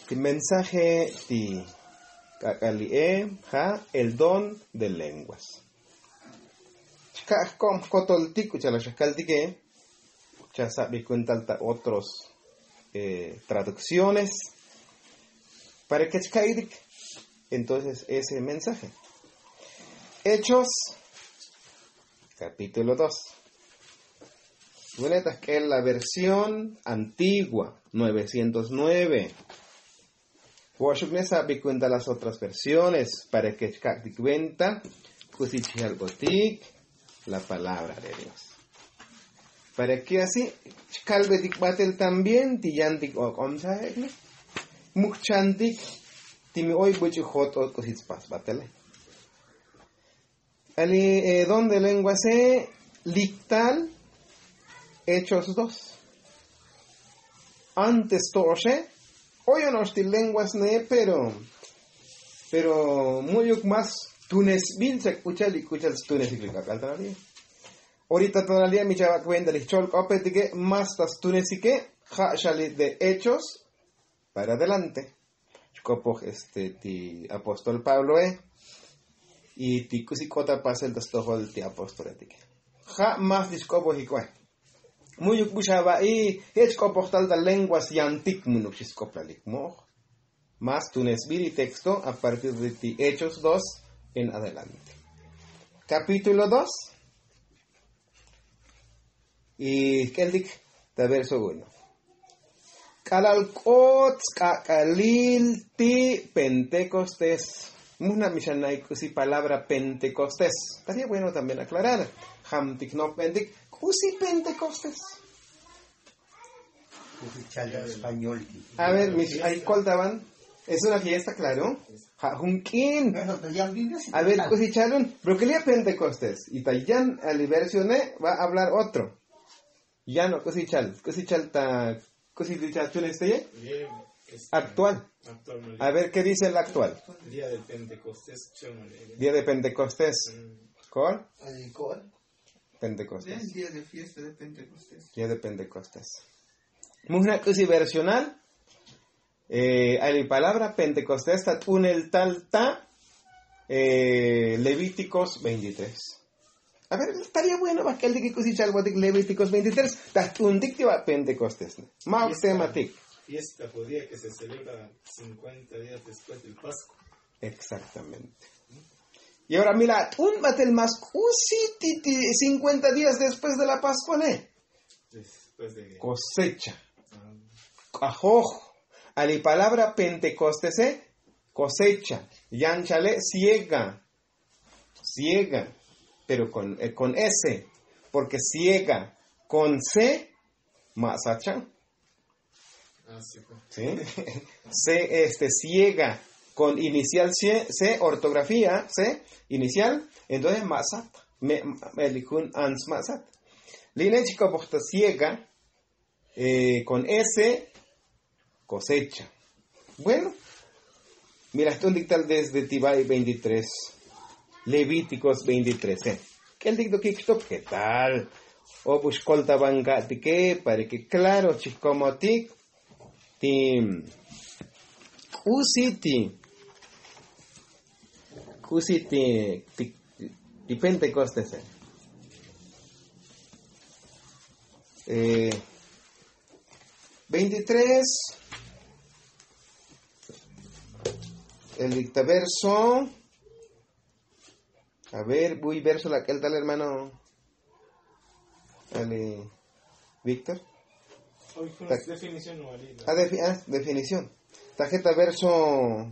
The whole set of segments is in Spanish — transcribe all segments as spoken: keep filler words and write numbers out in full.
El mensaje de Kakalie, ja, el don de lenguas. Chicas, Kotoltik, Chalashkaltike, ya sabe cuenta otros eh, traducciones. Para que chicaidik, entonces ese mensaje. Hechos, capítulo dos. Bueno, esta es la versión antigua, novecientos nueve. Washington sabe cuenta las otras versiones para que chicaidik cuenta, kusichilgotik, la palabra de Dios. Para que así, chicalbedik batel también, tiyandik o omsaekle, muchandik, timi hoy buchu hot o kusitspas batele. Ali, eh, donde lengua se lictal, Hechos dos. Antes toche, hoy no estoy lenguas ne, pero, pero muy más tunes bil se escucha y escucha tunes y clica caltanaría. Ahorita todavía mi chava cuenta de chol copetique más tas tunes y que ja shali de Hechos para adelante. Copo este ti apóstol Pablo eh y ti kusikota pasel das tohol ti apóstol etique. Ja más discopo hikwe. Muy bushaba y hech coportal de lenguas yantik munuchiscoplalik mo. Más tunes bil y texto a partir de ti Hechos dos en adelante. Capítulo dos. Y keldik de verso uno. Kalalkot kakalil ti Pentecostés. Muna mishanay kusi palabra Pentecostés. Estaría bueno también aclarar. Hamtik no pendik kusi Pentecostés. Español. A ver, mis ahí coltaban. Es una fiesta, claro. Junkin. A ver, kusi chalun. Pero que lea Pentecostés. Y tayan al versione va a hablar otro. Ya no kusi chal. Kusi chal ta actual. A ver qué dice el actual. Día de Pentecostés. Día de Pentecostés. ¿Cuál? ¿Cuál? Pentecostés. Día de fiesta de Pentecostés. Día de Pentecostés. Una cosa versional. Eh, hay la palabra Pentecostés. Está un el tal ta. Eh, Levíticos veintitrés. A ver, estaría bueno para que el de que cosicha algo de Levíticos veintitrés, un dictio a Pentecostés. Más temático. Fiesta judía que se celebra cincuenta días después del Pascua. Exactamente. Y ahora mira, un batel más cincuenta días después de la Pascua, ¿no? Después de cosecha. Ajoj. A la palabra Pentecostés, cosecha. Yanchale, ciega. Ciega. Pero con, eh, con S, porque ciega, con C, masacha. Ah, sí, pues. ¿Sí? C, este, ciega, con inicial C, C, ortografía, C, inicial, entonces masat, me, melikun ans masat. Línea chica, porque ciega, eh, con S, cosecha. Bueno, mira, esto es un dictal desde Tibay veintitrés. Levíticos veintitrés. ¿eh? ¿Qué el dicto que qué tal? O pues colta banga de qué para que claro chicomo tic tim usiti usiti di Pentecostés. Eh, veintitrés. El dictaverso. A ver, voy verso la que el tal hermano. Dale, Víctor. Hoy fue una definición no válida. Ah, defi ah, definición. Tarjeta verso.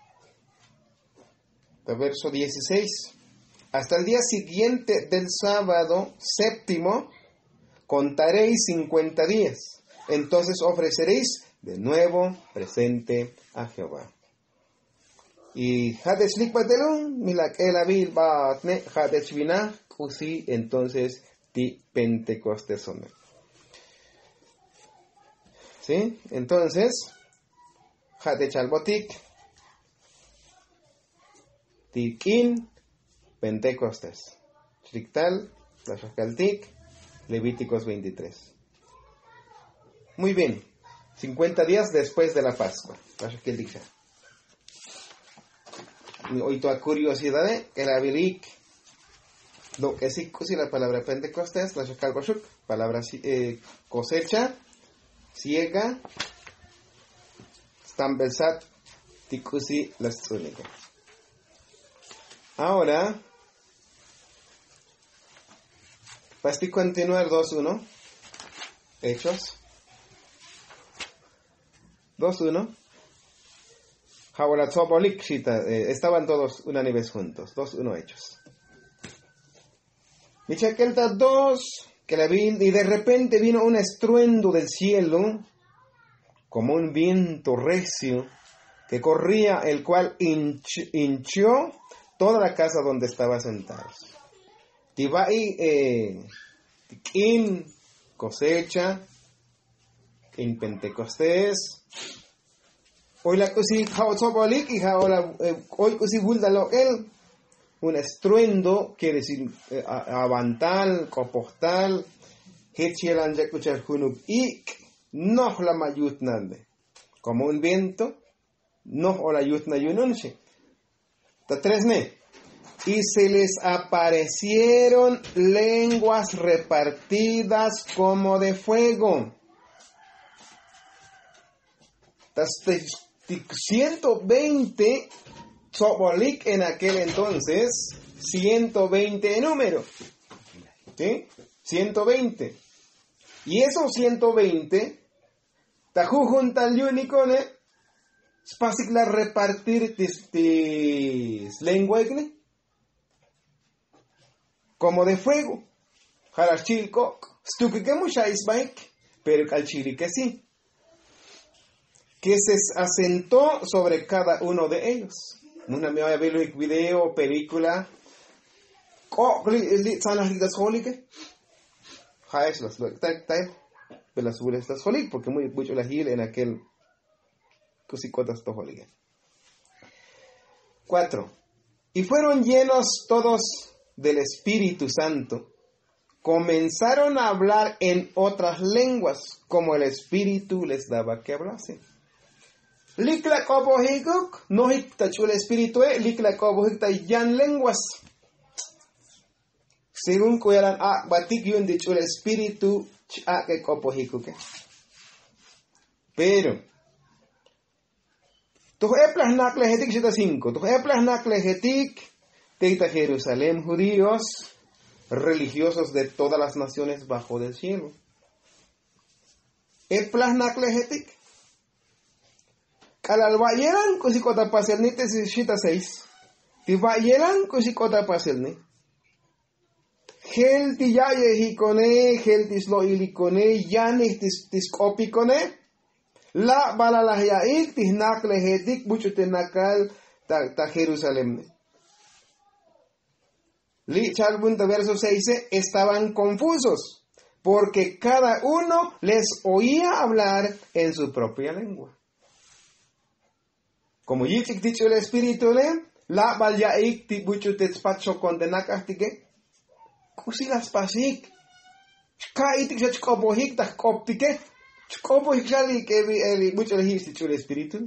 Verso dieciséis. Hasta el día siguiente del sábado séptimo contaréis cincuenta días. Entonces ofreceréis de nuevo presente a Jehová. Y Hades Likbatelun, Milak el Abil Batne, Hades Vina, Kusi, entonces ti Pentecostés. ¿Sí? Entonces, Hades Albotik, Tikin, Pentecostés. Shriktal, Tlashkaltik, Levíticos veintitrés. Muy bien. cincuenta días después de la Pascua. ¿Qué dice? Hoy toda curiosidad de que la Bilik, lo que sí, sí la palabra Pentecostés, la Shakalbashuk, palabra eh, cosecha, ciega, Stambelsat, Tikusi, la Tzunika. Ahora, para continuar dos uno, Hechos, dos uno. Ahora, estaban todos unánimes juntos, dos uno Hechos. Michakelta dos, que la vi, y de repente vino un estruendo del cielo, como un viento recio, que corría, el cual hinch, hinchió toda la casa donde estaba sentados. Tibai, eh, in cosecha, en Pentecostés. Hoy la cosi jaotobolik y jaola hoy cosi buldalo el un estruendo, quiere decir eh, avantal, copostal, hechielan ya escuchar junub ik, no la mayutnande, como un viento, no o la yutna yununche. Ta tres ne. Y se les aparecieron lenguas repartidas como de fuego. ciento veinte Tzobolik en aquel entonces, ciento veinte en número. ¿Sí? ciento veinte. Y esos ciento veinte, Tajujun Talyunicone, Spasicla repartir tis, tis lenguagne como de fuego. Jarachilco, Stukekemushaisbaik, pero Calchiri que sí. Que se asentó sobre cada uno de ellos. Una me voy a ver el video, película. Oh, ¿sabes holik? Jaes las lo tak tak, pero las suele estas holik porque muy mucho la gil en aquel cosicotas to holik. Cuatro. Y fueron llenos todos del Espíritu Santo. Comenzaron a hablar en otras lenguas, como el Espíritu les daba que hablasen. Likla kobo higuk, no hikta chul espíritu e, likla kobo hikta yan lenguas. Según cuyaran a batik yun de chul espíritu, a que kobo higuk. Pero, tus eplas naklehetik shita cinco, tus eplas naklehetik, teita Jerusalén, judíos, religiosos de todas las naciones bajo del cielo. Eplas naklehetik. Kalal bayeran kusikota paselni te shita seis. Ti bayeran kusikota paselni. Gel ti yaye hikone, gel tis lo ilikone, yanih tis tis kopikone. La balalah yaik tis nakle hedik buchute nakal ta, ta Jerusalén. Li chalbunta verso seis, estaban confusos, porque cada uno les oía hablar en su propia lengua. Como yichik dicho el Espíritu le, la balyaik ti buchutet spacho condenacastike, kusilas pasik, chkaitik chkobohik tak koptike, chkobohik shali que el mucho le dicho el Espíritu.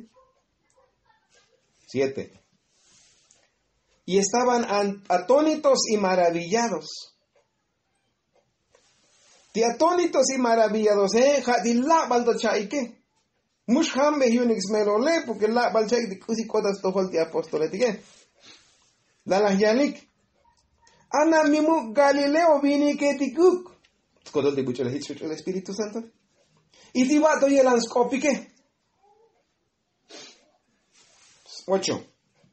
Siete. Y estaban atónitos y maravillados. Ti atónitos y maravillados, eh, hadilla baldo chaike. Mush hambe hunix melole, porque la balchek de kusi kodas tohol ti apostoletike. La la yalik. Ana mimu Galileo vini que tikuk. Skodol de bucho le hicho el Espíritu Santo. Y ti vato yelanskopike. Ocho.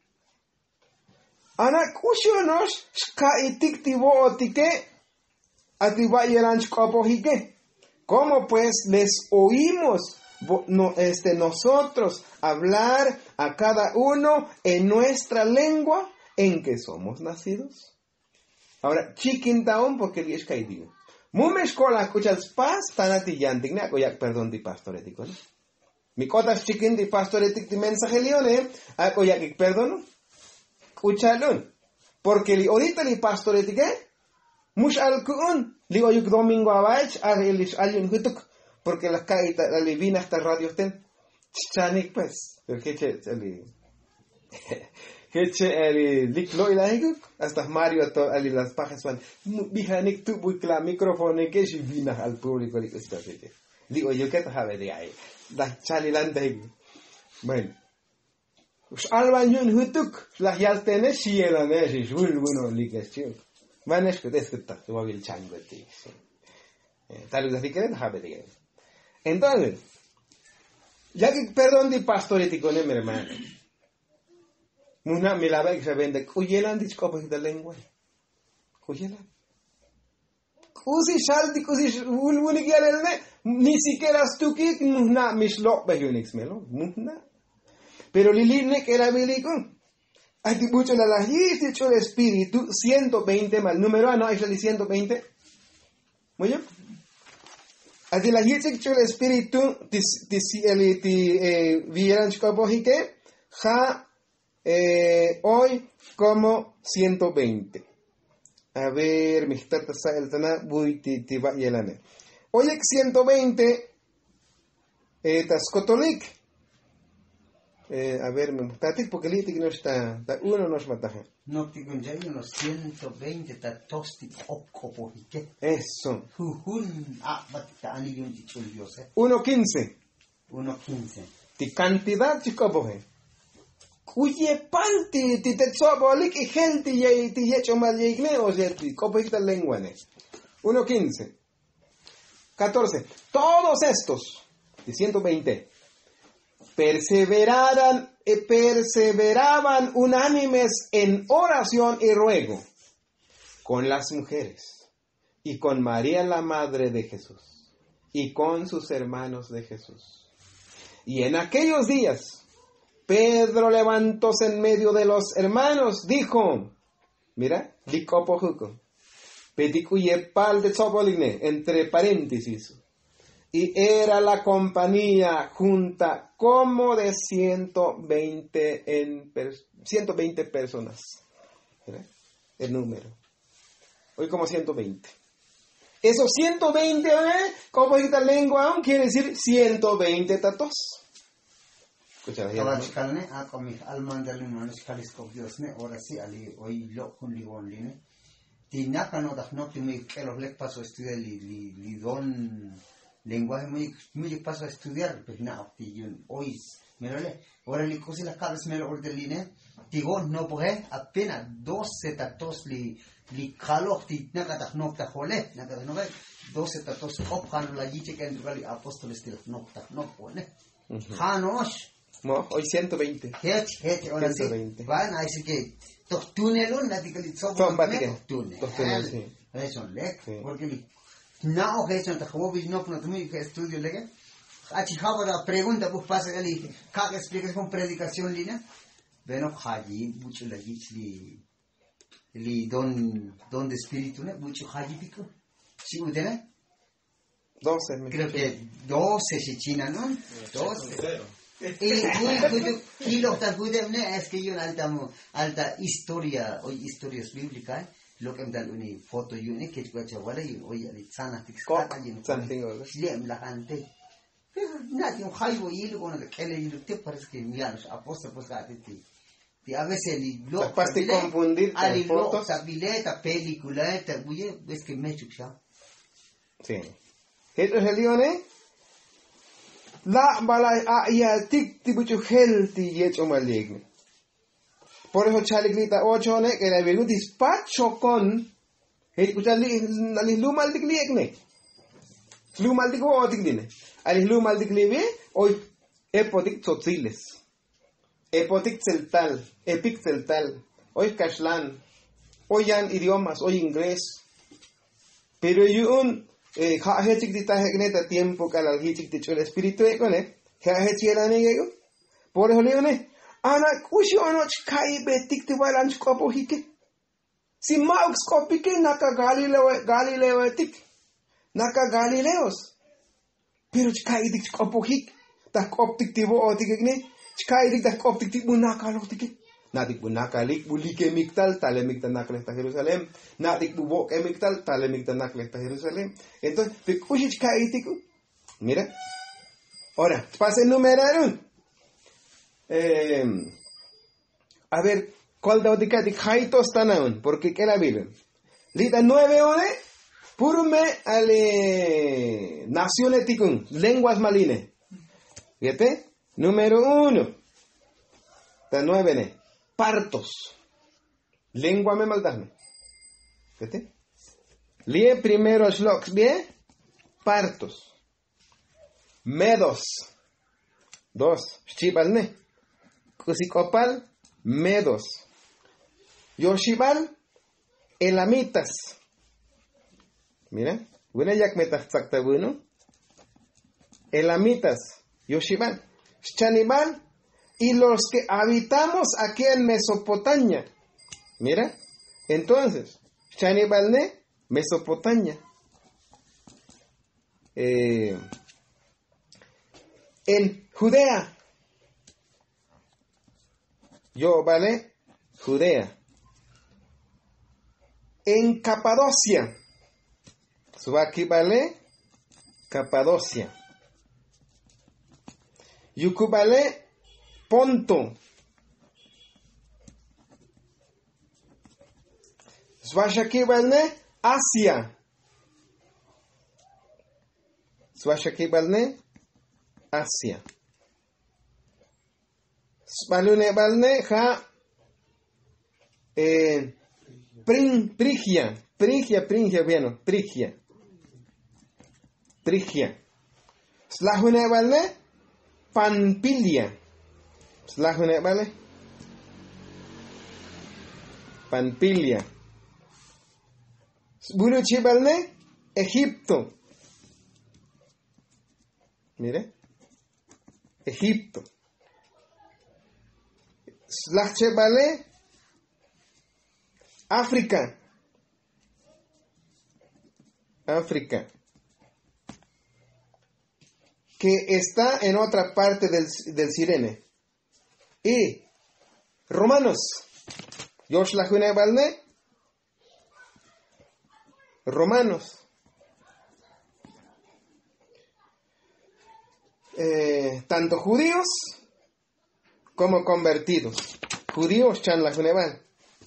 Ana kushonos ska itik tivo otike. Atiba yelanskopojike. ¿Cómo pues les oímos? No, este, nosotros hablar a cada uno en nuestra lengua en que somos nacidos. Ahora, chiquin taon porque diez caidigo. Mumes cola escuchas pas tanati yantik na koyak perdón di pastorético. Mi cotas chiquin di pastorético di mensajelione a koyak perdón. Escuchalun. Porque li ahorita li pastorético mush al kun li oyuk domingo abaich a elish alun hutuk. porque las caitas, la livina hasta radio estén, chanik pues, pero que che, ali, que che, ali, lik lo ilahiguk, hasta Mario, ali, las pajas van, bijanik tu buikla micrófono que si vina al público, lik está, digo yo que te sabe de ahí, das chalilante, bueno. Alban hutuk, las yaltene shiela ne, si shul bueno likestiu. Manes que desquita, tu habil changoti. Tal vez así que deja de. Entonces, ya que perdón de pastorético ne mi hermano. Muna me la ve que se vende cuyelan de copos de lengua. Cuyelan. Cusi shaldi cusi ulbuni que ni siquiera stuki muna mislo bejunix melo. Muna. Pero Liline que era bilico, hay que mucho la lajis, hecho el espíritu, ciento veinte más, número A no es el ciento veinte. Muy bien. Hay la lajis, hecho el espíritu, ti vieran chicopojike, ja, hoy como ciento veinte. A ver, mi tata sa el tana, buy ti ti va yelane. Hoy ciento veinte, tascotolik. Eh, a ver, me está porque el que no está, está uno no es mataje. No te consigo unos ciento veinte tatosti opcopo y qué. Eso. Jujun ah batita ani un tichulio se. uno quince. uno quince. Ti cantidad chicopoje. Cuye panti ti te sobolik y gente y ti hecho mal yegne o sea ti copita lenguane. uno quince. catorce. Todos estos de ciento veinte perseveraran, eh, perseveraban unánimes en oración y ruego con las mujeres y con María la madre de Jesús y con sus hermanos de Jesús. Y en aquellos días Pedro levantóse en medio de los hermanos, dijo, mira, licopojuco, pedicuyepal de Tzopoligne, entre paréntesis. Y era la compañía junta como de ciento veinte, en per, ciento veinte personas. ¿Verdad? El número. Hoy como ciento veinte. Esos ciento veinte, ¿eh? Como esta lengua, quiere decir ciento veinte tatos. Escucha, Ahora chicalne, a comi almandalin manos calisco diosne, ahora sí ali hoy lo con ligonline. Tinaka no das no que me que los lec paso a estudiar li li li don lenguaje muy muy paso a estudiar, pero no, tiyun hoy me lo le. Ahora li cosi la cabeza me lo ordeline. Tigo no puede apenas doce tatos li li calo ti naka das no ta jole, naka no ve doce tatos ophan la yiche que entre li apóstoles de no ta no pone. Hanos No, hoy ciento veinte. Het, het, ahora sí. ciento veinte. Van, así que, los túneles, la tica li tsobo, Son batique. los túneles. Los túneles, sí. Eso, lek, Sí. porque li, no, que eso, te como vi, no, no, muy que estudio, lek, achi java la pregunta, pues pasa que li, cada explicas con predicación, lina, bueno, haji, mucho la gich, li, li, don, don de espíritu, ne, mucho haji pico, si udene, doce. Me creo que doce si china, ¿no? doce. Cero. Y muy y lo que tal es que yo alta alta historia hoy historias bíblicas lo que me dan una foto y una que yo chaval y hoy ali sana tixcata y Santiago. Siem la gente pero nadie un jaibo y lo con que le y te parece que mira los apóstoles pues a ti y a veces el lo Capaz de confundir ali con lo fotos. esa bileta película esta oye ves que me chucha Sí. Esto es el lione. La bala a ya tik tibuchu healthy y hecho maligne. Por eso chaliglita ocho ne que la velu dispacho con el kucha li li lumal digligne. Lumal digo otigline. Ali lumal diglive hoy epotic totziles. Epotic celtal, epic celtal, hoy cashlan. Hoy yan idiomas, hoy inglés. Pero yo un eh ha hechik dita hegneta tiempo calal hichik dicho el espíritu econe ha hechiela negego por eso le ne ana kushi onoch kai betik te balan skopo hike si maux kopike naka galileo galileo tik naka galileos pero kai dik skopo hik ta koptik tivo otigne kai dik ta koptik tik bunaka lotik nadik bunaka lik bulike miktal tale miktal nakle ta Jerusalem nadik bubo ke miktal tale miktal nakle ta Jerusalem entonces te kushich kaitiku Mira. Ahora, pase numeraron. Eh, a ver, ¿cuál de de Jaitos están? Porque ¿qué la viven? Lita nueve ore, purume ale naciones ticun, lenguas malines. Fíjate, número uno. Ta nueve ne, partos. Lengua me maldame. Fíjate. Lie primero shloks, bien, partos. Medos. Dos. Shibal ne. Kusikopal, medos. Yoshibal, elamitas. Mira, buena yak metas exacta bueno. Elamitas, Yoshibal, Chanibal, y los que habitamos aquí en Mesopotamia. Mira, entonces, Chanibal ne, Mesopotamia. Eh, en Judea. Yo, ¿vale? Judea. En Capadocia. Suba aquí, ¿vale? Capadocia. Yuku, ¿vale? Ponto. Suba aquí, ¿vale? Asia. Suba aquí, ¿vale? Asia. Balune balne ja eh, prin, Prigia, Prigia, Prigia, bueno, Prigia, Prigia. Slahune balne Panpilia. Slahune balne Panpilia. Buluchi balne Egipto. Mire, Egipto. Slache vale África. África. Que está en otra parte del, del Sirene. Y romanos. Yosh la june valne. Romanos. Eh, tanto judíos como convertidos. Judíos, chan la juneval.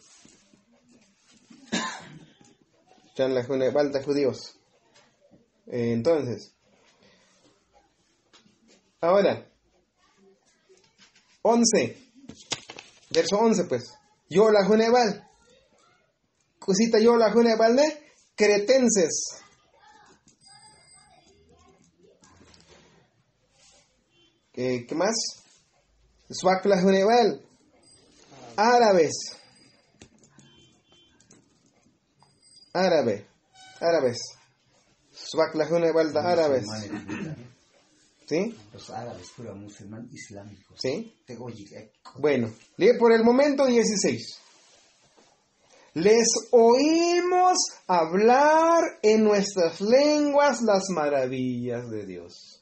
Chan la juneval de judíos. Eh, entonces, ahora, once, verso once, pues. Yo la juneval. Cosita yo la juneval de cretenses. ¿Qué, qué más? Swakla Juneval, árabes, árabe, árabes, Swakla Juneval de árabes, ¿sí? Los árabes, pura musulmán islámicos. ¿Sí? Bueno, lee por el momento dieciséis. Les oímos hablar en nuestras lenguas las maravillas de Dios.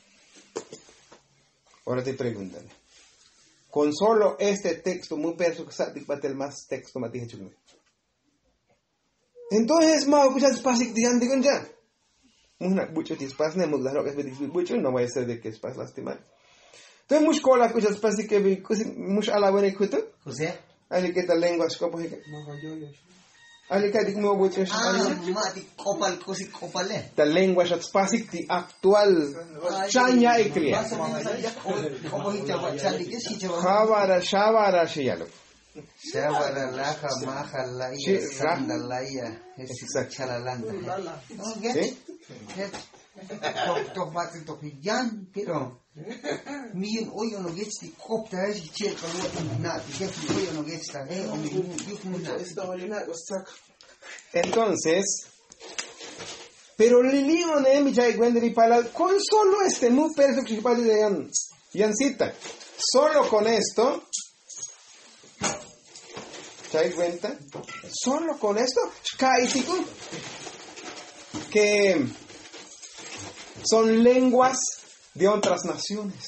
Ahora te preguntan. Con solo este texto, muy perso que sabe el más texto, más dije chumé. Entonces, ma, escuchas pasik diyan digan ya. Muna mucho tispas ne mudla roques bedik mucho, no voy a ser de que espas lastimar. Entonces, much cola escuchas pasik que vi, much ala buena kuto. José. Ali que tal lengua escopo que. Ali que dik mo mucho. Ah, mati kopal kosi kopale. Tal lengua shots pasik di actual chanya iklia. Khabara shabara shiyalo. Shabara laja maja laia sanda laia. Exacto. Chalalanda. ¿Sí? Tok tok bati tok yan pero mi oyo no gets di kopta es che kalwa na di que oyo no gets ta eh o mi yuk muna. Entonces, pero Lilio ne mi chai gwendri pala con solo este muy perfecto que pasa de yan yancita. Solo con esto ¿te cuenta? Solo con esto, que son lenguas de otras naciones.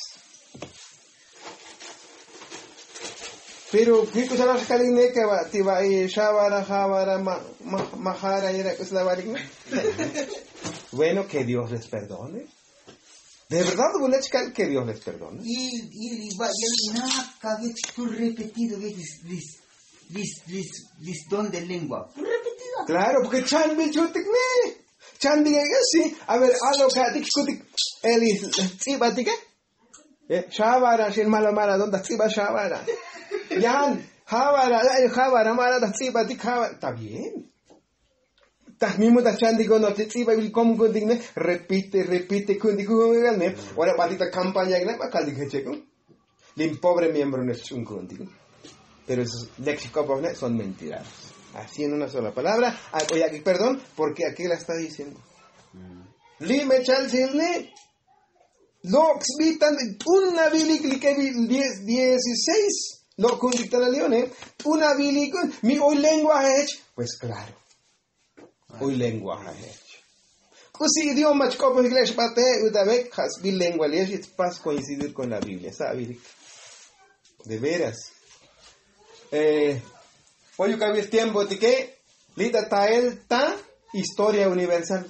Pero, ¿qué cosa las caline que va? Te va a ir Shabara, Jabara, Mahara, y la varina. Bueno, que Dios les perdone. De verdad, Gunechkal, que Dios les perdone. Y, y, y va, y nada, cague, tú repetido, que dis, dis, dis, dis, dis, don de lengua. Repetido. Claro, porque Chan Bilchutik ne. Chan diga sí. A ver, alo katik kutik. Eli, tsibatik. Eh, Shabara, shin malamara, donde tsiba Shabara. Yan, Habara, Habara, Mara, da tsibatik, Habara. Está bien. Estás mismo da Chan digo, no te tsiba, vil como kundik ne. Repite, repite, kundik, kundik, ne. Ahora patita campaña, ne, va caldik hecheco. Lim pobre miembro no es un kundik. Pero esos léxicos ne son mentiras. Así en una sola palabra. Oye, aquí, perdón, porque aquí la está diciendo. Li me chal silne. Lox vitan una bilik like dieciséis. Lo conditan a leone. Una bilik mi hoy lengua hech. Pues claro. Hoy lengua hech. Cusi idioma chcopo iglesia pate udavek has bil lengua leech es pas coincidir con la Biblia, ¿sabes? De veras. Eh Oye, que había tiempo de que lita tael ta historia universal.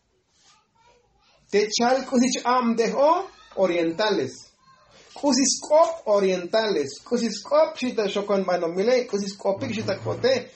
Te chal kusich am de o orientales. Kusiskop orientales. Kusiskop shita shokon manomile. Kusiskop shita kote.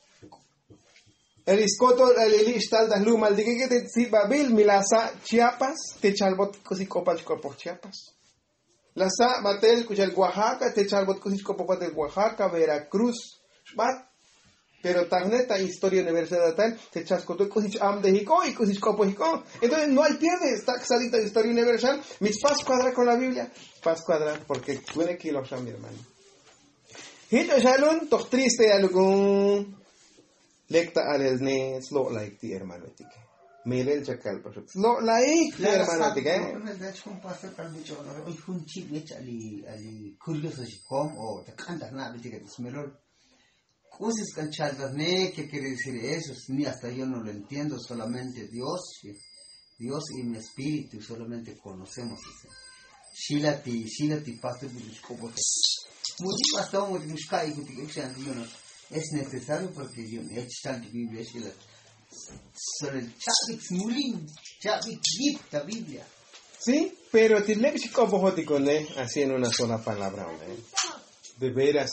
El iskoto el ilistal das lumal de que te sibabil milasa Chiapas. Te chalbot kusikopach kopo Chiapas. La sa matel kuchel Oaxaca. Te chalbot kusikopot de Oaxaca, Veracruz. Pero tagneta historia universal tal te chascoto cosich am de hico y cosich copo hico. Entonces no hay pierde, está exalita historia universal. Mis pas cuadra con la Biblia. Pas cuadra porque tiene que lo a mi hermano. Hito shalun toch triste algún lecta al ne slow like ti hermano tique. Melel chakal por slow like ti hermano tique. No me das con pasar tal mucho. Hoy un chip hecho ali ali curioso si com o te canta nada tique te smelol. Cosas canchadas, ¿no? ¿Qué quiere decir eso? Ni hasta yo no lo entiendo, solamente Dios, Dios y mi espíritu, solamente conocemos eso. Shilati, shilati, pastor de los cobos. Muy pastor, muy buscar y es necesario porque yo he hecho la Biblia, sobre el chavix mulín, chavix yip, la Biblia. Sí, pero te le bicho como joticone, así en una sola palabra, ¿no? De veras.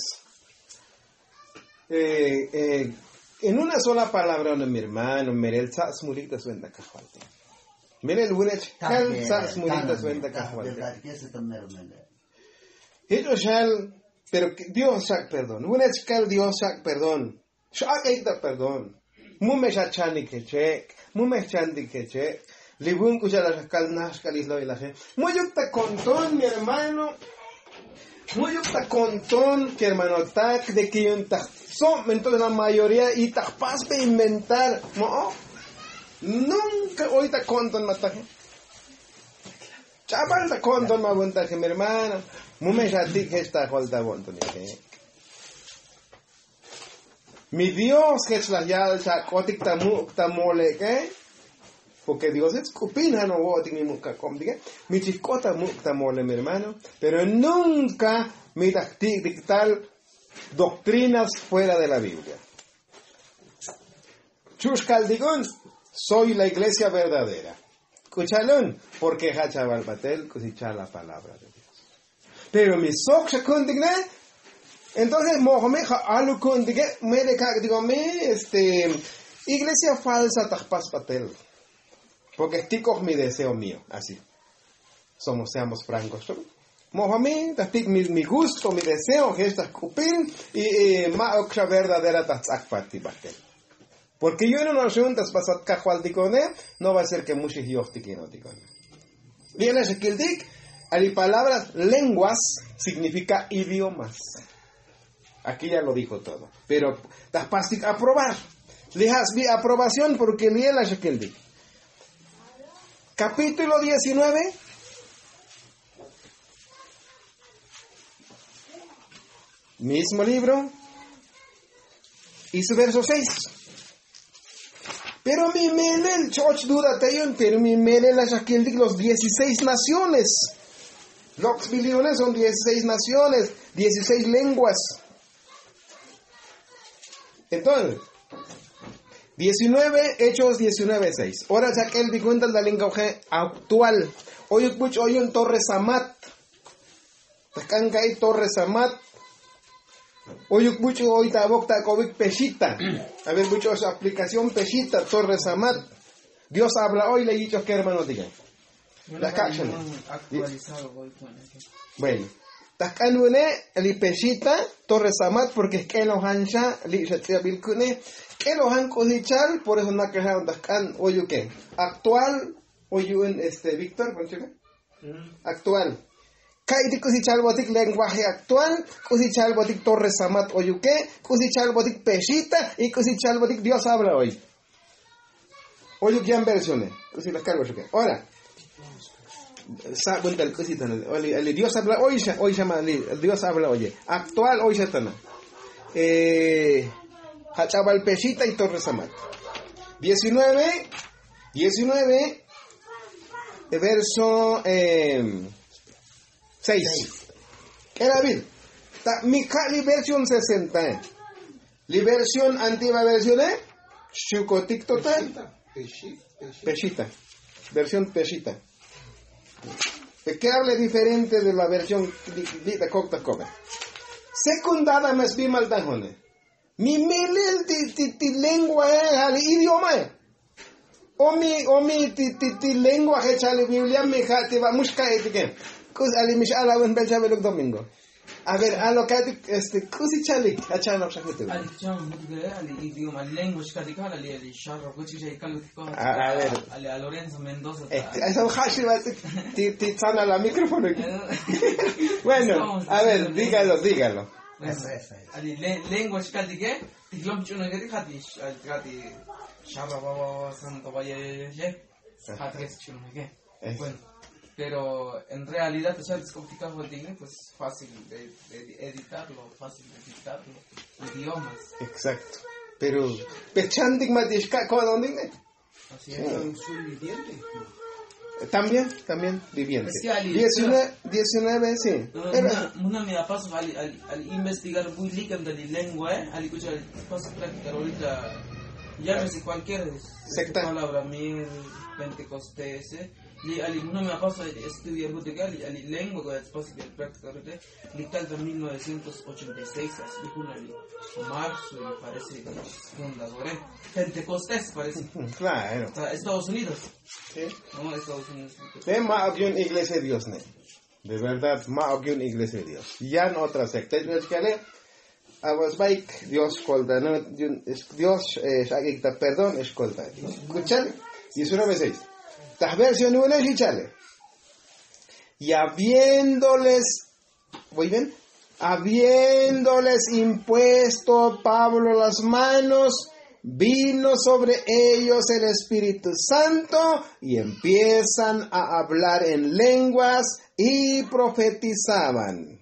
Eh, eh, en una sola palabra, no, mi hermano, Merel Sas Murita suenda cajualte. Merel Wunech, Cal Sas Murita suenda cajualte. Ellos shall, pero Dios sac perdón. Wunech Cal Dios sac perdón. Shak eita perdón. Mume shachani que check. Mume chandi que check. Libun kuchala Cal Nash Calislo y la gente. Muy yukta contón, mi hermano. Muy yukta contón, que hermano tac de que yo son, entonces la mayoría y tapas de inventar, ¿no? Nunca ahorita contan mataje. Chaval ta contan más montaje, mi hermano. Mume shati que está falta bonto ni. Mi Dios que es la yal chacotic tamu tamole, ¿qué? Porque Dios es cupina no voy ni muka com diga. Mi chicota mukta mole, mi hermano, pero nunca mi dictal doctrinas fuera de la Biblia. Chushkaldigun, soy la iglesia verdadera. Escúchalun, porque hachaval batel cosecha la palabra de Dios. Pero mi soksha kundigne, entonces Mohamed alu kundigne, me de digo me este iglesia falsa tajpas batel. Porque esto es mi deseo mío, así. Somos, seamos francos. Mohamed, mi, mi gusto, mi deseo, que esta cupin y ma oksha verdadera tatzak parti batel. Porque yo en unas juntas pasat cajualdicone, no va a ser que muchos yochtiquinoticone. Bien, es que el dic, ali palabras lenguas significa idiomas. Aquí ya lo dijo todo. Pero das pastic aprobar. Lijas vi aprobación porque ni el el dic. Capítulo diecinueve. Mismo libro. Y su verso seis. Pero mi menel, choch duda tayon, pero mi menel es aquel de los dieciséis naciones. Los billones son dieciséis naciones, dieciséis lenguas. Entonces, diecinueve, Hechos diecinueve seis. Ahora ya que él di cuenta la lenguaje actual. Hoy escucho hoy un Torre Samat. Takan kai Torre Samat. Hoy escucho hoy tabok COVID Peshita. A ver, escucho su aplicación Peshita, Torre Samat. Dios habla hoy, le he dicho que hermanos digan. La cacha. Actualizado hoy con eso. Bueno. Takan wene li Peshita, Torre Samat, porque es que los hansha li shatria bilkune. Que los han cosechado, por eso no quejaron Takan hoy qué. Actual, hoy en este Víctor, ¿con chica? Actual. Kaiti cosechar botik lenguaje actual, cosechar botik Torre Samat hoy qué, cosechar botik Peshita y cosechar botik Dios habla hoy. Hoy que han versiones, così las cargo yo qué. Ahora. Saben tal cosita, el Dios habla hoy, hoy llama el Dios habla hoy. Actual hoy ya está. Eh, Hachabal Peshita y Torre Samat. diecinueve, diecinueve, verso eh, seis. ¿Qué era David? Mikali versión sesenta. La versión antigua versión es Shukotik total. Peshita. Versión Peshita. ¿Qué habla diferente de la versión de Cocta Coga? Secundada más bien mal tajone. Mi milil ti lengua es al idioma. O mi o mi ti lengua es al Biblia mi jati va musca etiquet. Cus ali mish ala un belja veluk domingo. A ver, a lo que este cusi chalik, a chano chakute. Ali cham mudge ali idioma language kadika ali ali sharro kuchi jay kalu ko. A ver, ali a Lorenzo Mendoza. Eso hashi va ti ti sana la micrófono. Bueno, a ver, dígalo, dígalo. Eso, eso, eso. Ali language kadike, tiglom chuno gedi khati ali khati sharro baba santo vaya ye. Khati chuno ge. Bueno. Pero en realidad, o sea, es complicado el inglés, pues fácil de, de editarlo, fácil de editarlo, idiomas. Exacto. Pero, pechandik matishka, ¿cómo dónde? Así es. Soy viviente. También, también viviente. Es que ali- diecinueve, diecinueve, sí. Pero, Una me da paso al, al, al investigar muy ligam de la lengua, eh, al escuchar paso practicar ahorita, llámese cualquier Secta. palabra, mir, pentecostés, eh. Li ali no me pasa estudiar botegal ali lengua que es posible prácticamente li tal de mil novecientos ochenta y seis así una li marzo me parece fundador eh Pentecostés parece claro. está Estados Unidos Sí. no Estados Unidos De más que una iglesia de Dios, ¿no? De verdad, más que una iglesia de Dios. Ya en otra secta, es que ale, a vos baik, Dios colta, no, Dios, eh, perdón, escolta. Escuchale, diecinueve seis. Estas versiones una y chale. Y habiéndoles, ¿voy bien? Habiéndoles impuesto Pablo las manos, vino sobre ellos el Espíritu Santo y empiezan a hablar en lenguas y profetizaban.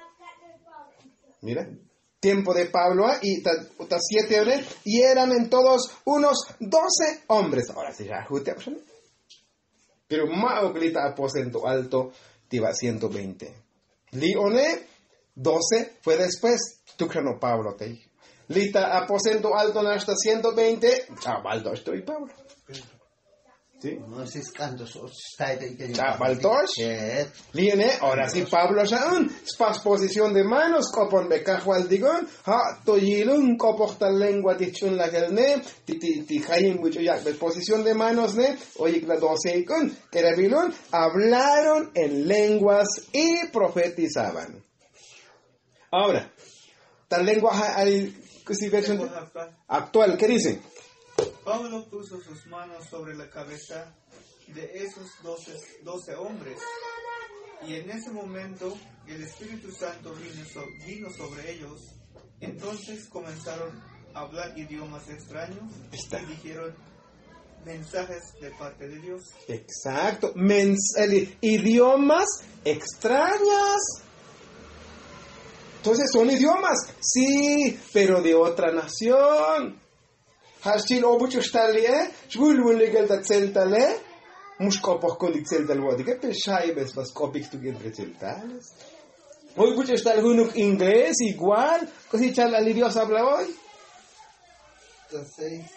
Mira, tiempo de Pablo y otras siete horas y eran en todos unos doce hombres. Ahora sí, ya, pero más grita aposento alto, tiba ciento veinte. Lione, doce, fue después, tú que no Pablo te dijo. Lita aposento alto hasta ciento veinte, chaval, dos estoy Pablo. ¿Sí? No sé cuántos está ahí. Chaval, dos. Lione, ahora sí Pablo ya un, spas posición de manos, copon becajo al digón, ha, toyilun, copochta lengua tichun la gelne, ti ti ti jaim mucho ya, posición de manos ne, oye la doce y con, que revilun, hablaron en lenguas y profetizaban. Ahora, tal lengua hay, que si versión actual, ¿qué dice? Pablo puso sus manos sobre la cabeza de esos doce, doce hombres, y en ese momento el Espíritu Santo vino, so, vino sobre ellos. Entonces comenzaron a hablar idiomas extraños Está. y dijeron mensajes de parte de Dios. Exacto, Mens el, idiomas extrañas. Entonces son idiomas, sí, pero de otra nación. Hashtil obuch shtalie, shvulun legal ta zeltale, mushkopos con zeltal wadi, que peshaibes vas kopik tu entre zeltales. Hoy buch shtal hunuk inglés igual, così chal al idioma habla hoy. Entonces,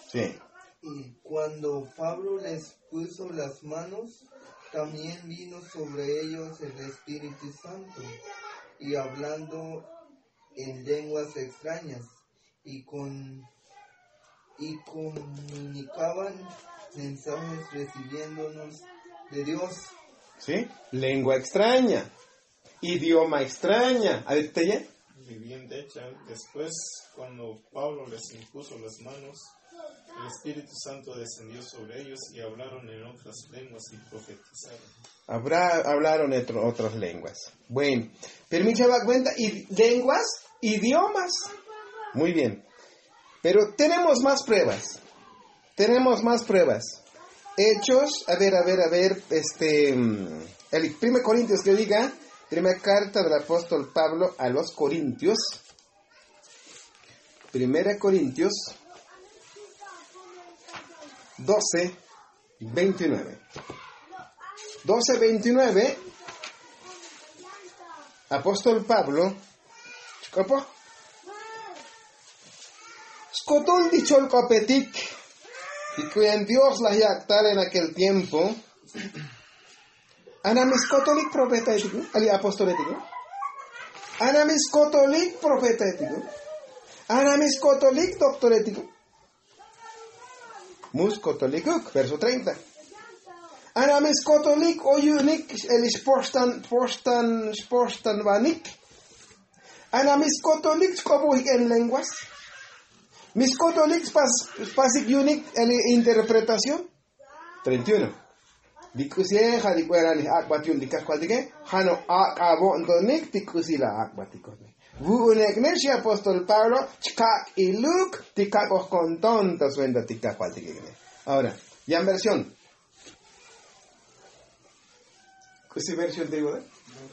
Sí. Y cuando Pablo les puso las manos, también vino sobre ellos el Espíritu Santo, y hablando en lenguas extrañas, y con y comunicaban mensajes recibiéndonos de Dios. ¿Sí? Lengua extraña, idioma extraña. A ver, ¿te ya? Y bien de hecho, después, cuando Pablo les impuso las manos, el Espíritu Santo descendió sobre ellos y hablaron en otras lenguas y profetizaron. Habrá, hablaron otro, otras lenguas. Bueno, permítame dar cuenta, y lenguas, idiomas. Muy bien. Pero tenemos más pruebas. Tenemos más pruebas. Hechos, a ver, a ver, a ver, este, el primer Corintios que diga, primera carta del apóstol Pablo a los Corintios. Primera Corintios doce, veintinueve. doce, veintinueve. Apóstol Pablo, ¿cómo? Scotón dicho el copetic, y que en Dios la yactar en aquel tiempo, anamis católic profeta ético, ali apóstol ético, anamis católic profeta ético, anamis católic doctor ético, mus católic, verso treinta. Anamis católic oyunik el sportan sportan sportan vanik, anamis católic como en lenguas. Mis católicos pasik unik en interpretación. treinta y uno. Dikusie hadikuerani akbatiun dikaskwatike hano akabo ndonik dikusila akbatikone. Vu unek neshi apóstol Pablo chkak y Luke tikakos con tonta suenda tikakwatike. Ahora, ya en versión. ¿Qué versión te digo?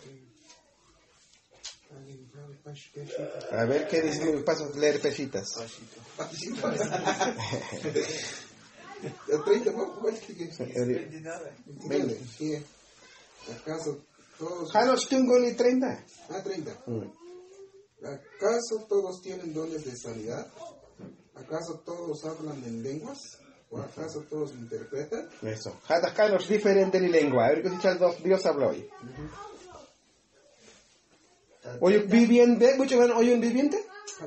A ver qué dice, me paso a leer pechitas. ¿Acaso todos... Janos tengo ni treinta. Ah, treinta. Mm. ¿Acaso todos tienen dones de sanidad? ¿Acaso todos hablan en lenguas? ¿O acaso todos interpretan? Eso. Janos diferente ni lengua. A ver qué dice Dios habló hoy. Oye, viviente, mucho menos, oye, un viviente.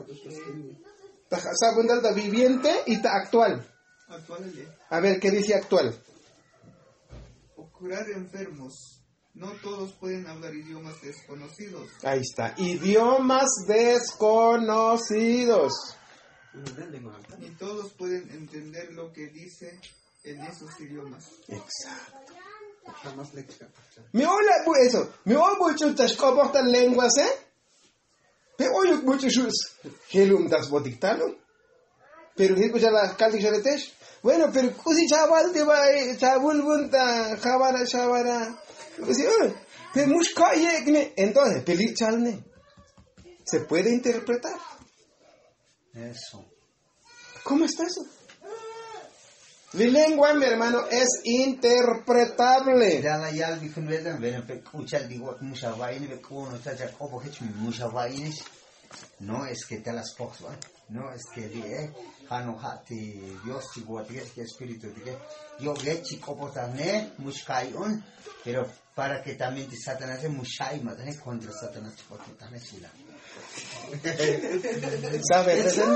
¿Saben de viviente y está actual? Actual. A ver, ¿qué dice actual? O curar enfermos. No todos pueden hablar idiomas desconocidos. Ahí está. Idiomas desconocidos. Ni todos pueden entender lo que dice en esos idiomas. Exacto. Jamás le queda. Me hola eso. Me hola mucho tas comportan lenguas, ¿eh? Pero hoy mucho sus helum das botictano. Pero escucha la caldica de tesh. Bueno, pero cusi chaval te va chabul bunta jabara chabara. Cusi, pero mushka yegne. Entonces, peli chalne. Se puede interpretar. Eso. ¿Cómo está eso? La lengua, mi hermano, es interpretable. Ya la ya vi con verdad, ven a escuchar digo mucha vaina, ve cómo no está ya como que mucha vaina. No es que te las posas, no es que de Hano hati Dios si guardia que espíritu de yo que chico potane mushkaiun, pero para que también te Satanás es mushai, matane contra Satanás porque también sila. ¿Sabes? Sí,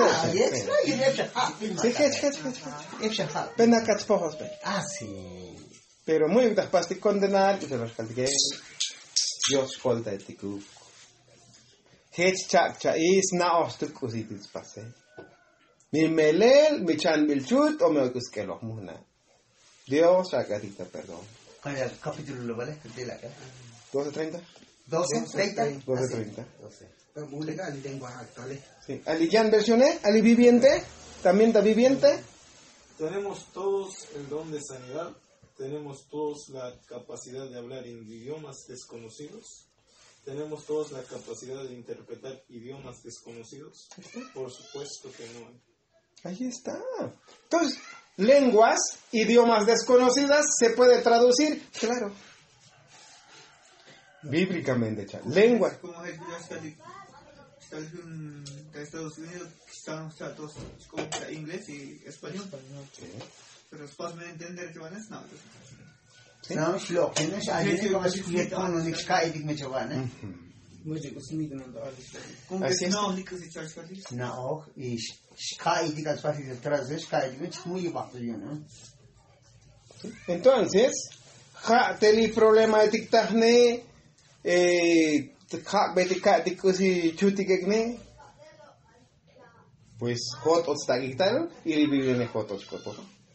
Pena catspojos, ah, sí. pero muy muchas pastas condenar y se los caldique. Dios colta etiku. Hech chak cha is na ostuk kusitis pase. Mi melel, mi chan milchut o me ocuskelo muna. Dios agarita perdón. ¿Cuál es el capítulo lo vale? De la doce treinta. doce treinta. doce treinta. Muy legal y lenguas actuales. Sí. Ali ya versioné, ali viviente, también está viviente. Tenemos todos el don de sanidad, tenemos todos la capacidad de hablar en idiomas desconocidos, tenemos todos la capacidad de interpretar idiomas desconocidos. Por supuesto que no. Ahí está. Entonces, lenguas, idiomas desconocidas, ¿se puede traducir? Claro. Bíblicamente, cha. Lengua. Como es Dios que traducción de Estados Unidos, que están o sea, todos como que inglés y español. Sí. Pero es fácil de entender que van a estar. ¿Sí? No, shlo, que no es allí, como es que con un excaídic me chavan, Mucho que smith no da alisto. Como Así que es. no, ni que se charge fácil. no, y excaídic al fácil de atrás, excaídic, es muy bajo yo, ¿no? Entonces, ja, teli problema de tictahne, eh, ja, betica, ticusi, chutikekne, pues, hot otstagital, y viven hot otskopo.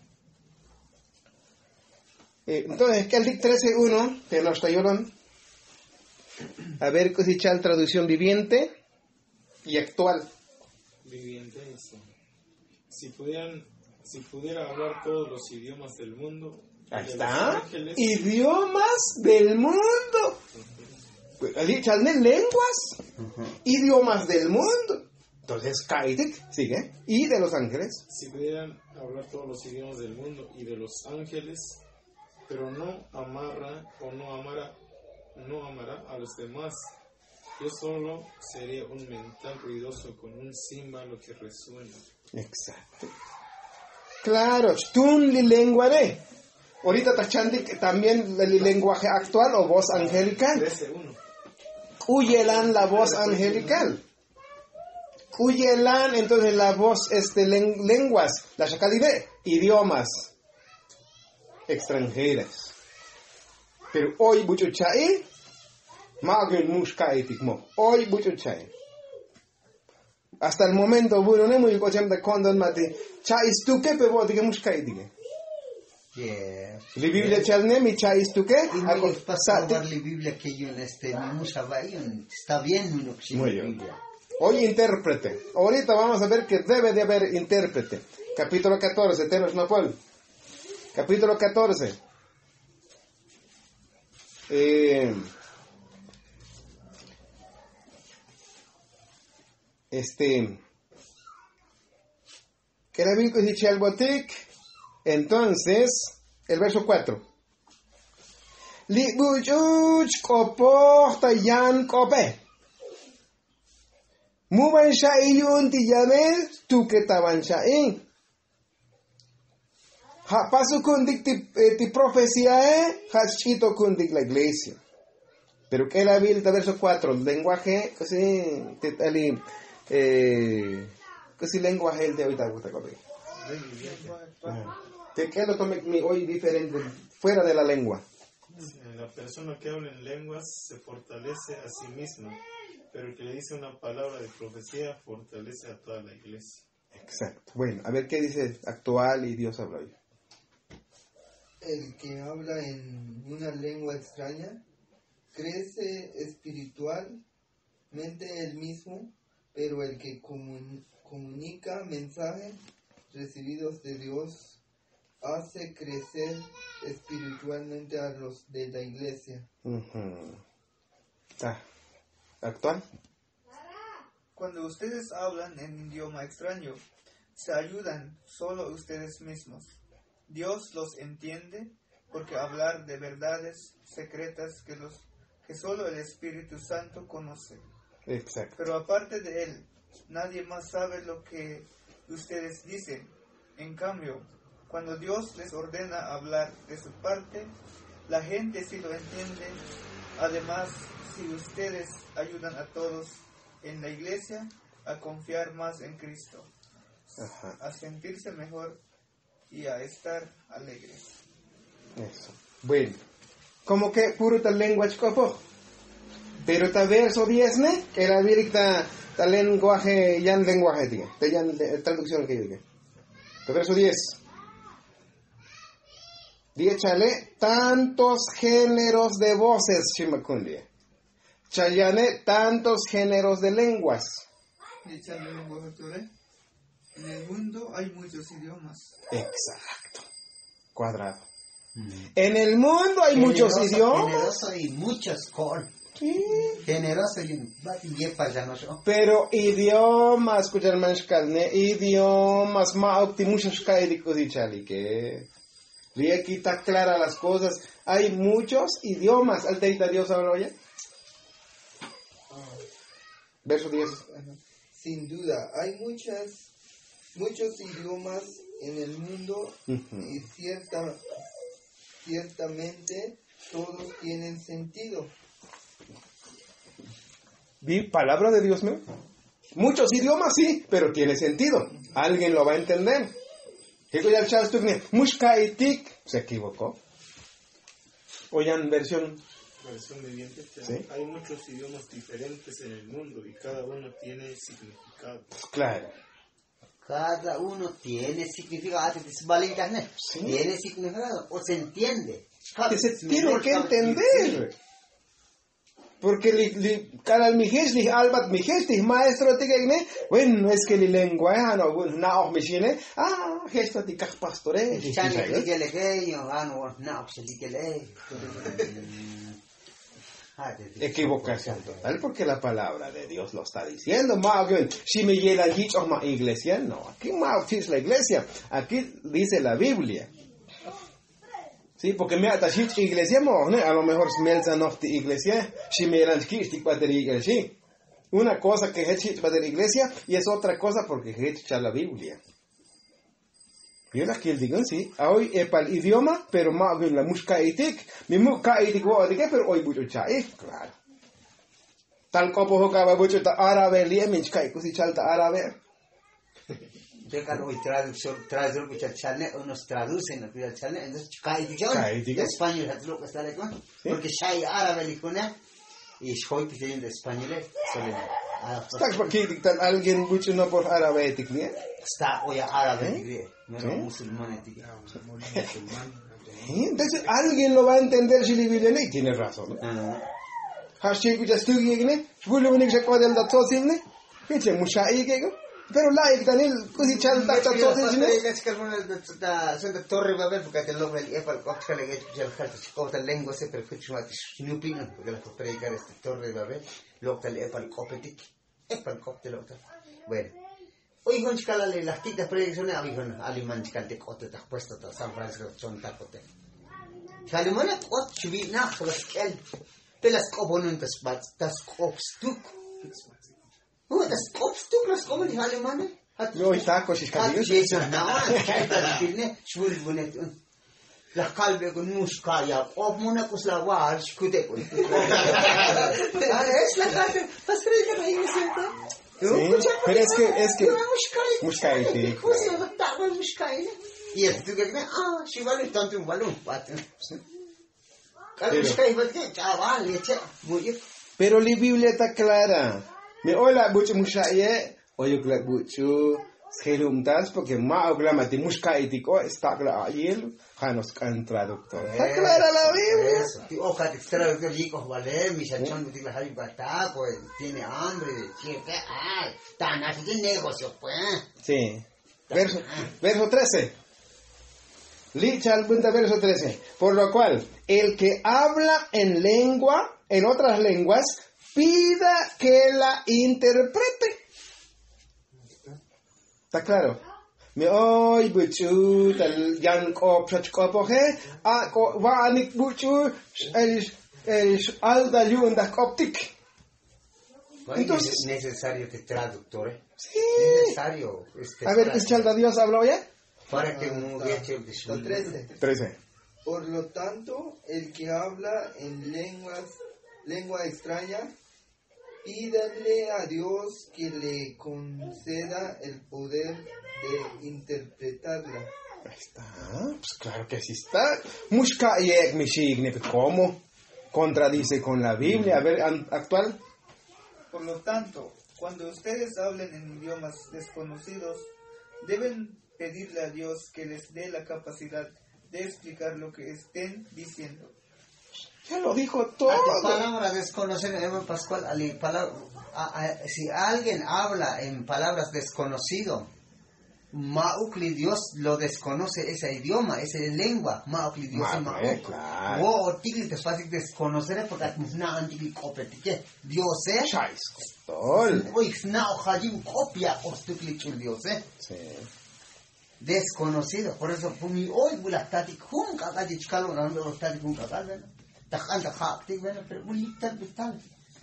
Entonces, que el dic trece uno, que nos está llorando, a ver si chal traducción viviente y actual. Viviente, eso. Si pudieran, si pudiera hablar todos los idiomas del mundo, Ahí de está. Los Ángeles, Idiomas del mundo. Allí chalne lenguas. Idiomas del mundo. Entonces, Kaitik, sigue. Y de los ángeles. si pudieran hablar todos los idiomas del mundo y de los ángeles, pero no amarra o no amara, no amará a los demás, yo solo sería un mental ruidoso con un címbalo que resuena. Exacto. Claro, tun li lenguare. Ahorita tachandi también el lenguaje actual o voz angelical. trece uno. Uyelan la voz angelical. Uyelan entonces la voz este len- lenguas, la shakalibe, idiomas extranjeras. Pero hoy buchuchai, magen mushkaitik mo. Hoy buchuchai. Hasta el momento bueno ne muy kochem de condon mati. Chais tu que pe vodi que mushkaitik. Yeah. La Biblia chalne mi chais tu que Y me pasa la Biblia que yo en este, mi musa va y está bien, no que Muy la bien. Biblia. Hoy intérprete. Ahorita vamos a ver que debe de haber intérprete. Capítulo catorce, Tenos Napol. Capítulo catorce. Eh, este. Que la Biblia dice al botic. Entonces, el verso cuatro. Li bujuch koporta yan kope. Muban sha'iyun tiyame tu que taban sha'in. Ha paso kundik ti, eh, ti profecía eh, hachito kundik la iglesia. Pero que la Biblia, verso cuatro, lenguaje, casi, ali, eh, casi lenguaje el de ahorita, gusta copiar. ¿De qué lo tome mi hoy diferente, fuera de la lengua? La persona que habla en lenguas se fortalece a sí misma, pero el que le dice una palabra de profecía fortalece a toda la iglesia. Exacto. Bueno, a ver qué dice actual y Dios habla hoy. El que habla en una lengua extraña crece espiritualmente él mismo, pero el que comun- comunica mensajes recibidos de Dios hace crecer espiritualmente a los de la iglesia. Uh-huh. Ah, ¿actual? Cuando ustedes hablan en idioma extraño, se ayudan solo ustedes mismos. Dios los entiende porque hablar de verdades secretas que, los, que solo el Espíritu Santo conoce. Exacto. Pero aparte de Él, nadie más sabe lo que ustedes dicen. En cambio, cuando Dios les ordena hablar de su parte, la gente sí lo entiende. Además, si ustedes ayudan a todos en la iglesia a confiar más en Cristo, Ajá. a sentirse mejor y a estar alegres. Eso. Bueno. Como que puro tal lenguaje copo. Pero tal verso diez, ¿ne? Que la Biblia tal lenguaje, ya lenguaje, tío. Te ya traducción que yo diga. Tal verso diez. diez chale, tantos géneros de voces, Shimakundi. Chayane, tantos géneros de lenguas. Echarle lenguaje Toré. En el mundo hay muchos idiomas. Exacto. Cuadrado. En el mundo hay muchos Generoso, idiomas. Generoso y muchos con. Sí. Generoso y un bati yepa ya no yo. Pero idiomas, escuchar manshkalne, idiomas, ma optimushas kaidikos y chali, que vi aquí está clara las cosas. Hay muchos idiomas. Alteita Dios habla, oye. Verso diez. Sin duda, hay muchas, muchos idiomas en el mundo Ujú. y cierta, ciertamente todos tienen sentido. Vi palabra de Dios, ¿no? Muchos idiomas sí, pero tiene sentido. Alguien lo va a entender. Mushkaitik se equivocó. Oigan, versión. Versión viviente, que ¿Sí? hay muchos idiomas diferentes en el mundo y cada uno tiene significado. Claro. Cada uno tiene significado. Sí. Tiene significado. O se entiende. Que se tiene que entender. Porque li, li, cada mijes, li albat mijes, li maestro te gegne, bueno, es que li lengua, no, bueno, na auch michine, ah, gesto ti kach pastore. Equivocación total, porque la palabra de Dios lo está diciendo. Si me llegan dichos más iglesia, no, aquí más es la iglesia, aquí dice la Biblia. Sí, porque me atachit iglesia, ¿no? A lo mejor smelza no de iglesia, si me eran kistik para iglesia. Una cosa que es para la iglesia y es otra cosa porque es la Biblia. Yo la quiero digo, sí, hoy es para el idioma, pero más bien la música etik, mi música etik voy a pero hoy mucho chai, claro. Tal como jugaba mucho árabe, liemich kai, cusi chalta árabe. Dejan hoy traducción, traducción que chalne, unos traducen lo que chalne, entonces cae dicho, español es lo que está leyendo, porque shai árabe licona y hoy que tienen de español, solo. Está aquí alguien mucho no por árabe etik, ¿no? Está hoy árabe etik, no musulmán etik. Entonces alguien lo va a entender si le viene y tiene razón. Hashtag que ya estoy gigante, vuelvo a venir a cuadrar el dato simple, que se mucha y que pero la y Daniel così c'è il dato todo simple. Che c'è che da sono torre va bene perché il nome è per cosa che c'è il calcio scotta lingua se per che ci va snooping perché la prega questa torre va bene local è per copetic è per cocktail local. Bueno. Hoy con scala le la tita predizione avevano alimán scante cotte da questo da San Francisco sono tacote. Calimana cot ci na freskel. Pelas cobonen das bats das kopstuk. Oh, das kopstuk las kommen die Alemane? Hat no está così scadino. Gesù na, c'è dilne, shvul bunet. La calve con muscaia, o monacus la war, scute con. Ah, es la parte, pas crede que me sienta. Sí, pero es que, es que, muscaite. Y el tú que ah, si vale tanto un balón, pero la Biblia está clara. Me ola mucho muscaye, oye que mucho gelumtas porque ma oglamati muscaite ko está clara ayer, janos can traductor. Está clara la Biblia. Ti oca te traductor dico vale, mi chachón me dice hay bata, pues tiene hambre, chefe, ay, tan así de negocio pues. Sí. Verso verso trece. Licha al punto verso trece. Por lo cual, el que habla en lengua, en otras lenguas, pida que la interprete. ¿Está claro? Me oy buchu tal yan ko prachko pohe a ko va anik buchu el el alda yunda optic. Entonces es necesario que traductores. Sí. Es necesario. A ver, ¿qué chalda Dios habló ya? Para que no vea que trece. trece. Por lo tanto, el que habla en lenguas, lengua extraña, pídale a Dios que le conceda el poder de interpretarla. Ahí está, pues claro que sí está. Mushka yek mishigne, ¿cómo? Contradice con la Biblia. A ver, actual. Por lo tanto, cuando ustedes hablen en idiomas desconocidos, deben pedirle a Dios que les dé la capacidad de explicar lo que estén diciendo. Ya lo dijo todo. La palabra desconocer, Eva Pascual, ali, palabra, a, a, si alguien habla en palabras desconocido, Maukli Dios lo desconoce ese idioma, esa lengua, Maukli Dios es Mauk. O ortigli te fácil desconocer porque no antigli copete, Dios es. Chais. Tol. Oy, no hajim copia ortigli chul Dios es. Sí. Desconocido, por eso por mi hoy bulastatic hum kaga dichkalo no bulastatic hum kaga. Tahan ta hak tik bena pero bulitar vital.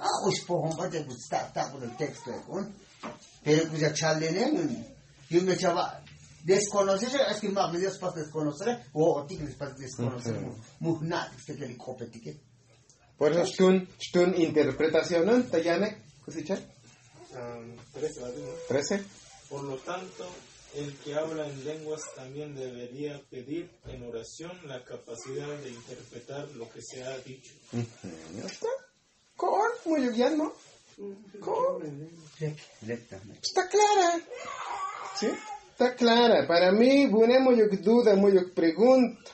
ah, pues por un parte, pues está, está por el texto, ¿no? Pero pues ya charlen, yo me echaba, desconocer, es que más me dio para desconocer, o ti que les para desconocer, muy nada, que te le copete. Por eso, stun, stun interpretación, ¿no? Tayane, ¿cosicha? Um, trece, ¿no? ¿Trece? Por lo tanto, el que habla en lenguas también debería pedir en oración la capacidad de interpretar lo que se ha dicho. ¿Ya está? ¿Con? Muy bien, ¿no? ¿Con? Está clara. ¿Sí? Está clara. Para mí, ponemos yo duda, muy yo pregunta.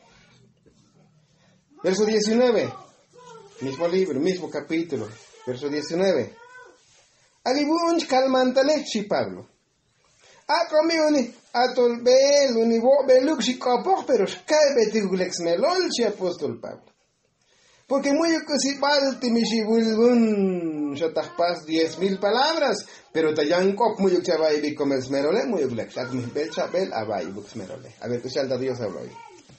Verso diecinueve. Mismo libro, mismo capítulo. Verso diecinueve. Alibunch calmantale, si Pablo. A comiuni, a tolbel, univo, beluk, si copo, pero scae betiglex melol, si apóstol Pablo. Porque muy casi balti mi si bulbun, yo tajpas diez mil palabras, pero tayan cop muy chavai bi comes merole, muy glex, at mi bel chabel, abai bux merole. A ver, que salta Dios habla hoy.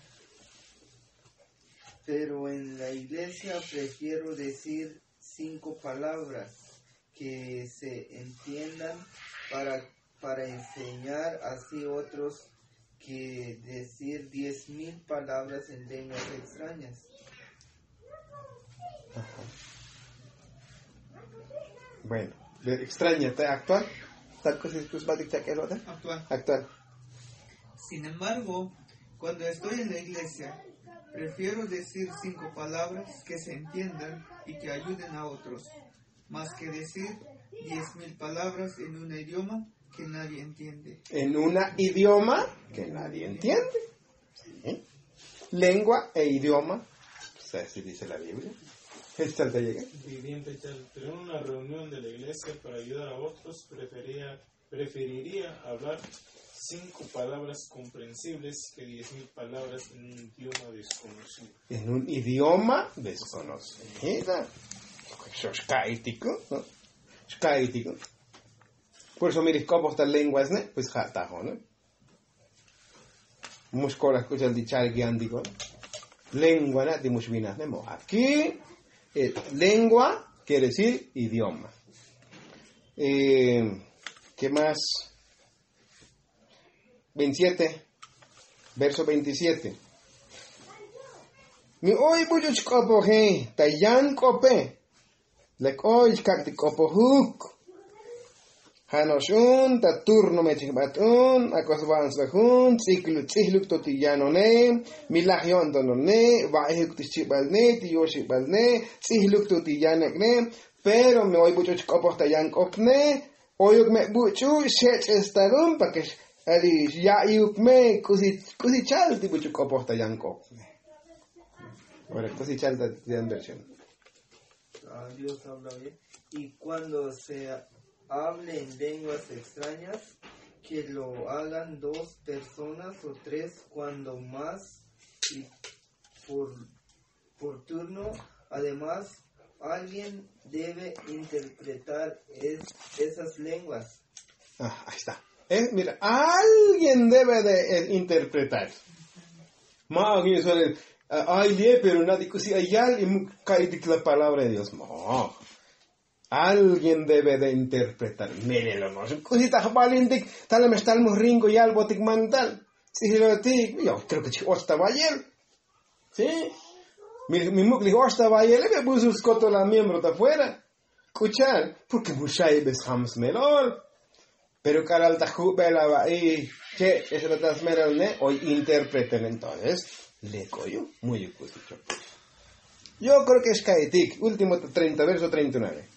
Pero en la iglesia prefiero decir cinco palabras que se entiendan para, para enseñar así otros que decir diez mil palabras en lenguas extrañas. Ajá. Bueno, extraña, ¿está actual? ¿Tal cosa es que os va a dictar que lo Actual. Actual. Sin embargo, cuando estoy en la iglesia, prefiero decir cinco palabras que se entiendan y que ayuden a otros, más que decir diez mil palabras en un idioma que nadie entiende. En un idioma que nadie entiende. ¿Sí? Lengua e idioma. O sea, así dice la Biblia. ¿Esta te llega? Viviente tal, pero en una reunión de la iglesia para ayudar a otros, prefería, preferiría hablar cinco palabras comprensibles que diez mil palabras en un idioma desconocido. En un idioma desconocido. Eso es caítico, ¿no? Es caítico. Por eso, mire, ¿cómo estas lenguas, no? Pues jatajo, ¿no? Muscola escucha el dichar guiándico, ¿no? Lengua, ¿no? De muchvinas, ¿no? Aquí, eh, lengua quiere decir idioma. Eh, ¿Qué más? veintisiete, verso veintisiete. Mi hoy bujuch kopo he, tayan kope, lek hoy kakti kopo huk. Hanoshun, ta turno mechikbatun, akosvans lahun, tsiklu tsihluk totiyanone, milahyon donone, vaihuk tichibalne, tiyoshibalne, tsihluk totiyanekne, pero mi hoy bujuch kopo tayan kopne, oyuk me buchu, shech estarum, pa que Ali ya yukme kusi kusi chal tipo chuko posta yanko. Ahora kusi chal de inversión. Ah, Dios habla bien. Y cuando se hable en lenguas extrañas, que lo hagan dos personas o tres cuando más y por, por turno. Además, alguien debe interpretar es, esas lenguas. Ah, ahí está. Eh, mira, alguien debe de eh, interpretar. Ma, alguien suele, ay, pero nadie cosía y alguien cae la palabra de Dios. No. Alguien debe de interpretar. Mírelo, no. Cosita valindik, tal me está el morringo y algo tic mantal. Si lo tic, yo creo que chico estaba ayer. ¿Sí? Mi mi mucli estaba ayer, le puso el coto la miembro de afuera. Escuchar, porque muchai beshams melor. Pero caral tajú velaba y che, eso lo tasmeral ne, hoy interpreten entonces, le coyo, muy justo. Yo creo que es caetic, último treinta, verso treinta y nueve.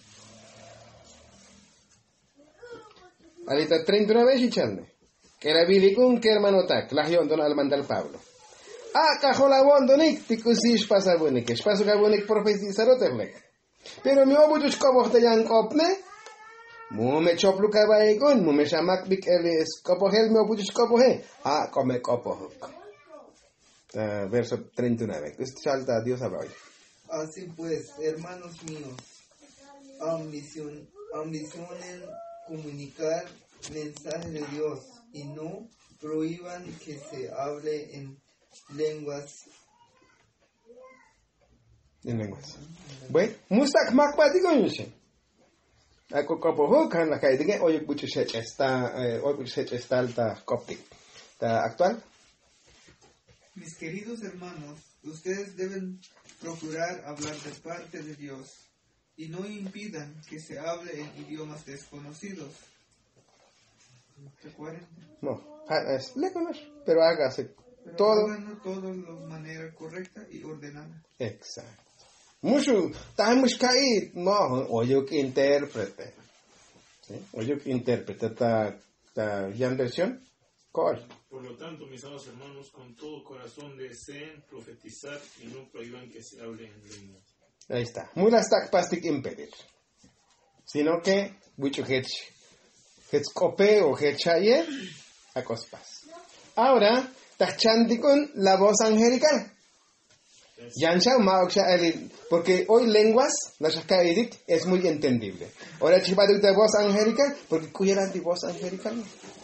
Ahorita treinta y nuve y chande. Que era vidicun que hermano tac, la don al mandal Pablo. Ah, cajola bondonik, ticusis pasa bonik, es paso gabonik profetizaroterlek. Pero mi obuchus como te yan kopne, mu me choplu kabaikun, mu me shamak bik elis kopohel me obuchus kopohe. Ah, come kopohuk. Uh, verso treinta y nueve. Esto salta Dios habla hoy. Así pues, hermanos míos, ambicion, ambicionen comunicar mensaje de Dios y no prohíban que se hable en lenguas en lenguas. Bueno, mustak makpa digo yo sé. Ako kapo kan la kai dige oye bucho set está oye bucho set está alta coptic. ¿Está actual? Mis queridos hermanos, ustedes deben procurar hablar de parte de Dios y no impidan que se hable en idiomas desconocidos. ¿Recuerden? No, es léconos, pero hágase Pero todo. háganlo todo de manera correcta y ordenada. Exacto. Mucho, estamos caídos. No, oye que intérprete. ¿Sí? Oye que intérprete. ¿Está ya en versión? ¿Cuál? Por lo tanto, mis amados hermanos, con todo corazón deseen profetizar y no prohíban que se hable en lengua. Ahí está. Muy las tac pastic impedir. Sino que, mucho hech, hechcope o hechaye, a cospas. Ahora, tachandi con la voz angelical. Yansha Maoksha Elin, porque hoy lenguas, la Shaka Edit, es muy entendible. Ahora chivado de voz angelical, porque cuya la de voz angelical.